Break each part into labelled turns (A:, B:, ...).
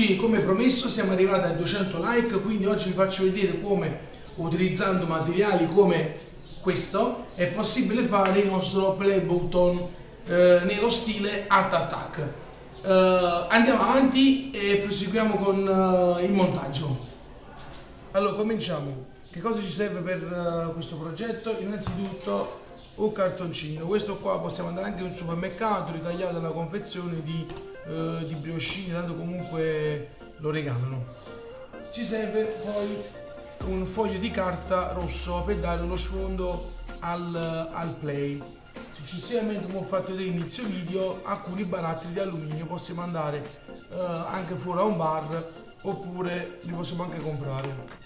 A: tutti, come promesso siamo arrivati a 200 like, quindi oggi vi faccio vedere come, utilizzando materiali come questo, è possibile fare il nostro play button nello stile Art Attack. Andiamo avanti e proseguiamo con il montaggio. Allora, cominciamo. Che cosa ci serve per questo progetto? Innanzitutto un cartoncino. Questo qua possiamo andare anche in un supermercato, ritagliato alla confezione di briochini, tanto comunque lo regalano. Ci serve poi un foglio di carta rosso per dare uno sfondo al play. Successivamente, come ho fatto vedere all'inizio video, alcuni barattoli di alluminio possiamo andare anche fuori a un bar, oppure li possiamo anche comprare.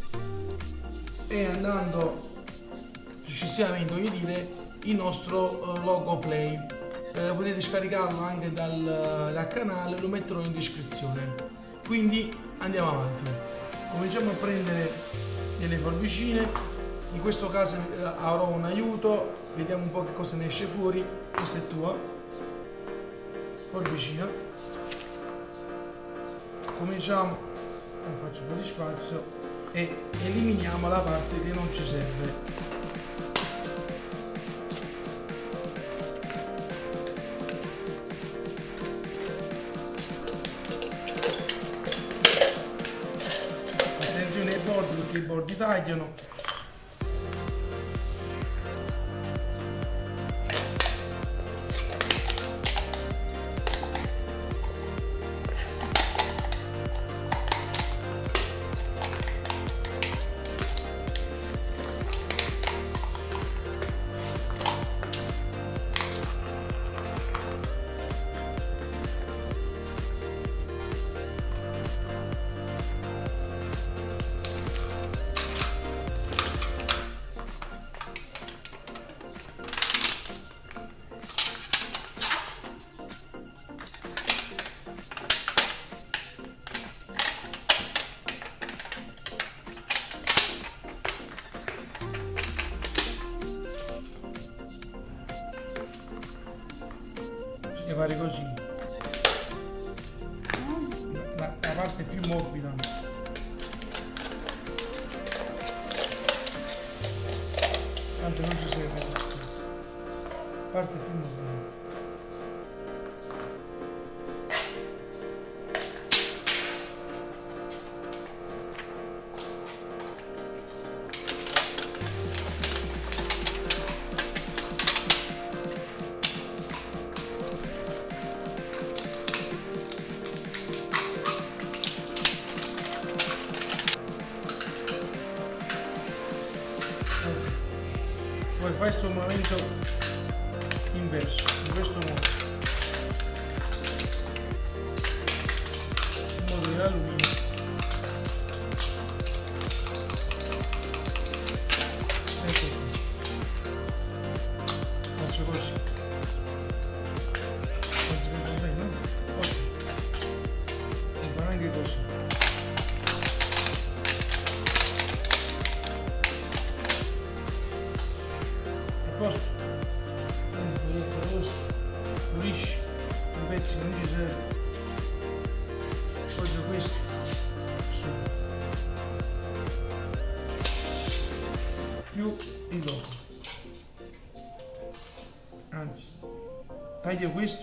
A: E andando successivamente, voglio dire, il nostro logo play, potete scaricarlo anche dal canale, lo metterò in descrizione. Quindi andiamo avanti, cominciamo a prendere delle forbicine. In questo caso avrò un aiuto, vediamo un po' che cosa ne esce fuori. Questa è tua forbicina. Cominciamo, faccio un po' di spazio e eliminiamo la parte che non ci serve. Attenzione ai bordi, perché i bordi tagliano. Fare così la parte più morbida, tanto non ci serve, parte più morbida. Poi fai questo movimento inverso, in questo modo, in modo che l'alluminio ecco qui. Faccio così, non si vede bene, no? Ok, si fa anche così. Posto, un foglietto rosso, pulisci i pezzi che non ci servono, appoggio questo su, più il logo, anzi taglio questo .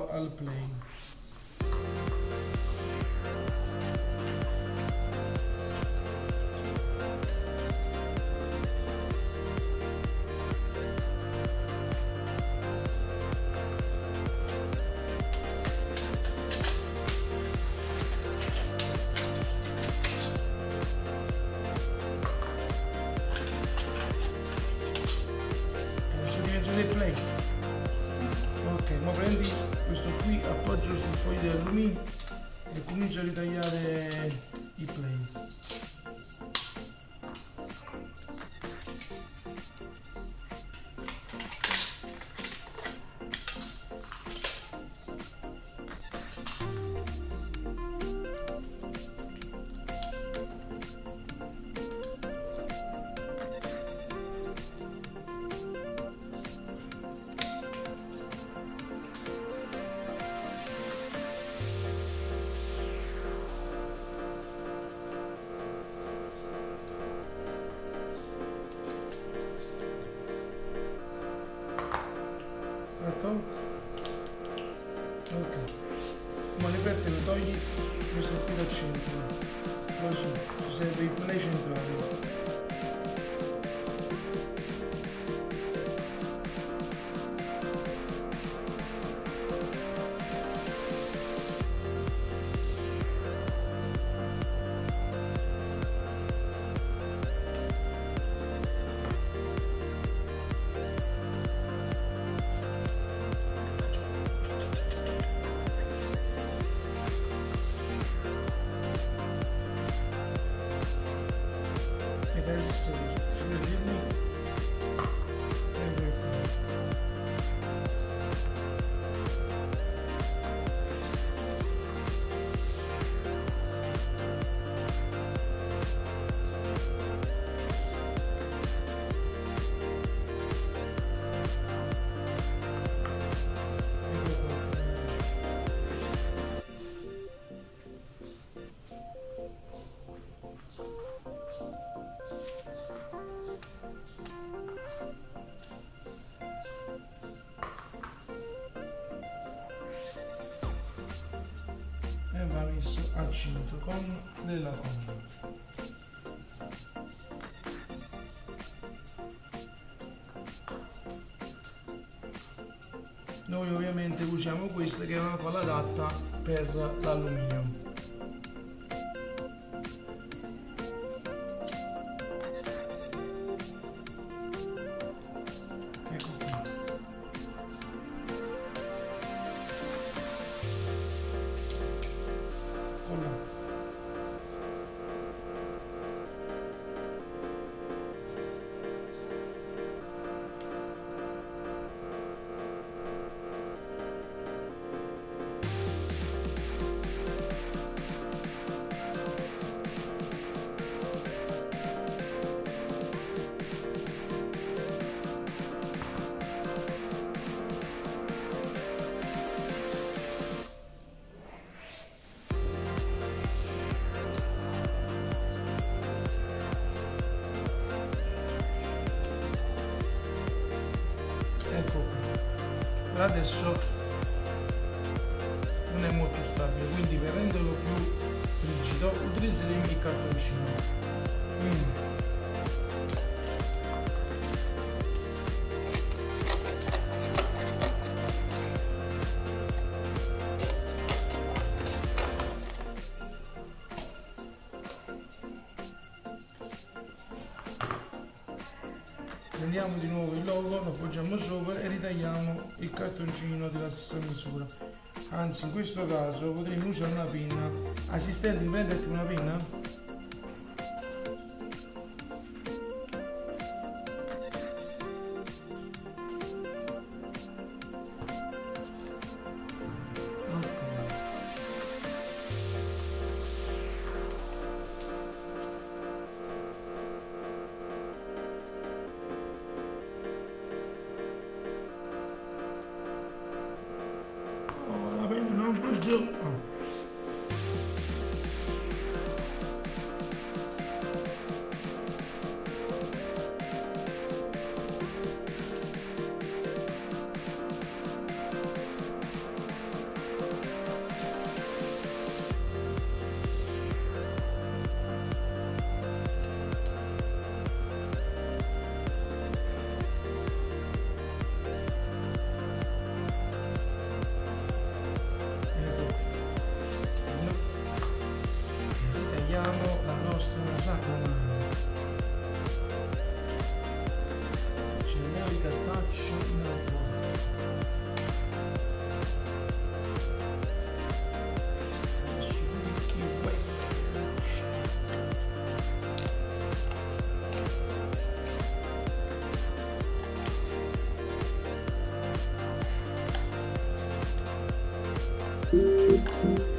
A: vado al play. Del play. Ok, ma prendi questo qui, appoggio sul foglio di alluminio e comincio a ritagliare i play. Ok, ma le fette lo togli questo qui dal centro, così ci serve il play centrale. Va messo al centro con della colla. Noi ovviamente usiamo questa che è una colla adatta per l'alluminio. Adesso non è molto stabile, quindi per renderlo più rigido utilizzeremo il cartoncino. Quindi prendiamo di nuovo il logo, lo appoggiamo sopra e ritagliamo il cartoncino della stessa misura. Anzi, in questo caso potremmo usare una penna. Assistente, prendete una penna?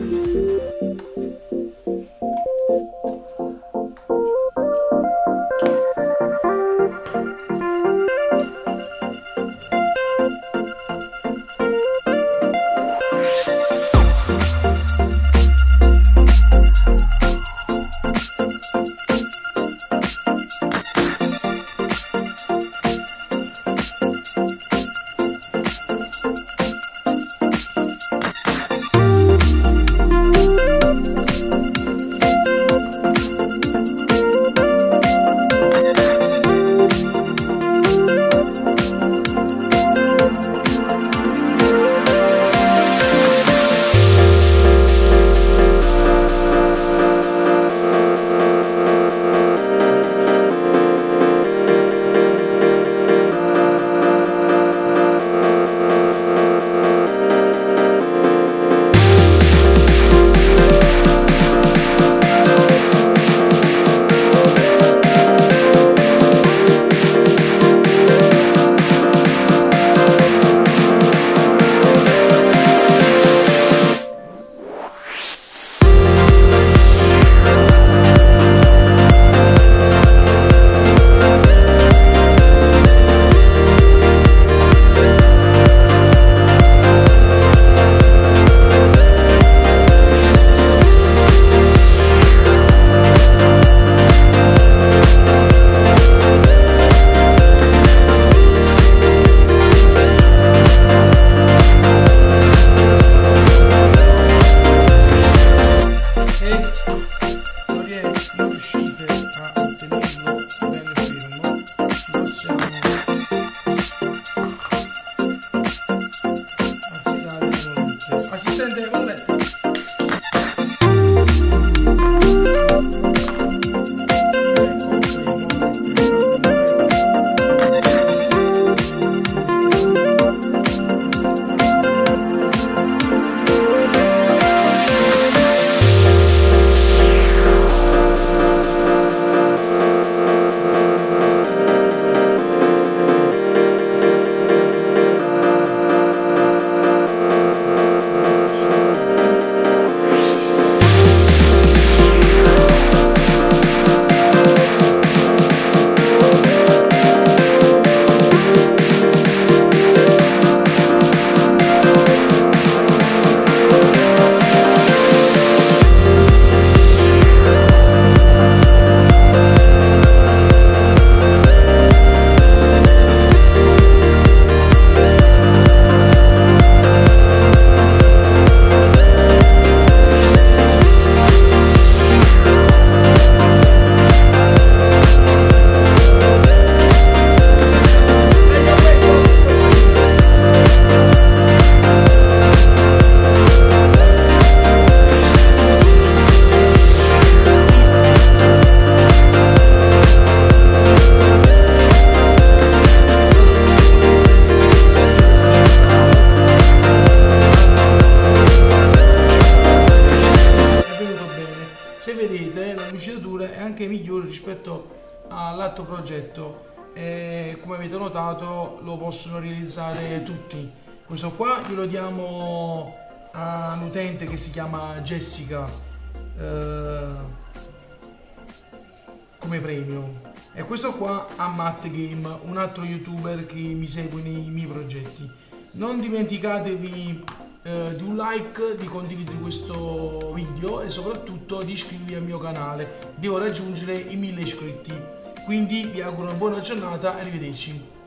B: Assistente Valletta.
A: La lucidatura è anche migliore rispetto all'altro progetto e come avete notato lo possono realizzare tutti. Questo qua glielo diamo a un utente che si chiama Jessica come premio, e questo qua a Matt Game, un altro youtuber che mi segue nei miei progetti. Non dimenticatevi di un like, di condividere questo video e soprattutto di iscrivervi al mio canale. Devo raggiungere i 1000 iscritti, quindi vi auguro una buona giornata, arrivederci.